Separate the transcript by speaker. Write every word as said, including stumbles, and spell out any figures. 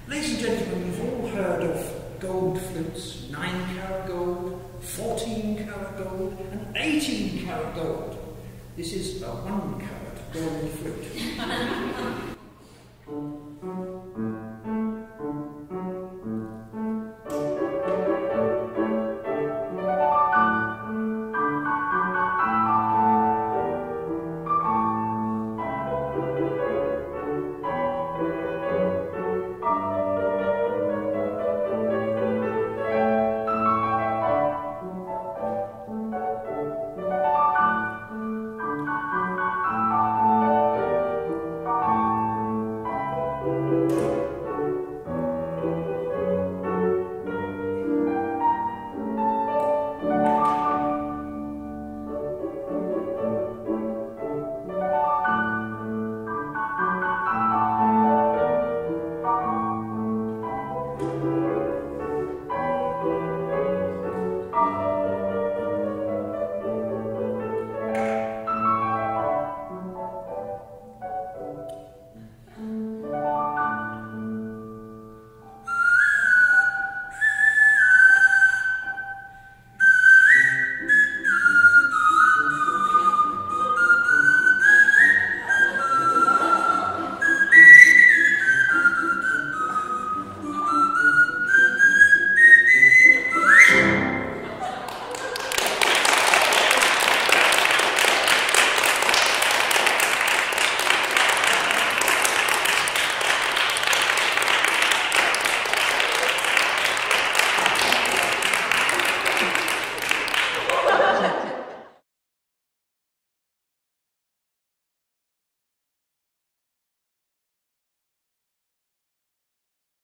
Speaker 1: Ladies and gentlemen, you've all heard of gold flutes, nine carat gold, fourteen carat gold, and eighteen carat gold. This is a one carat gold flute.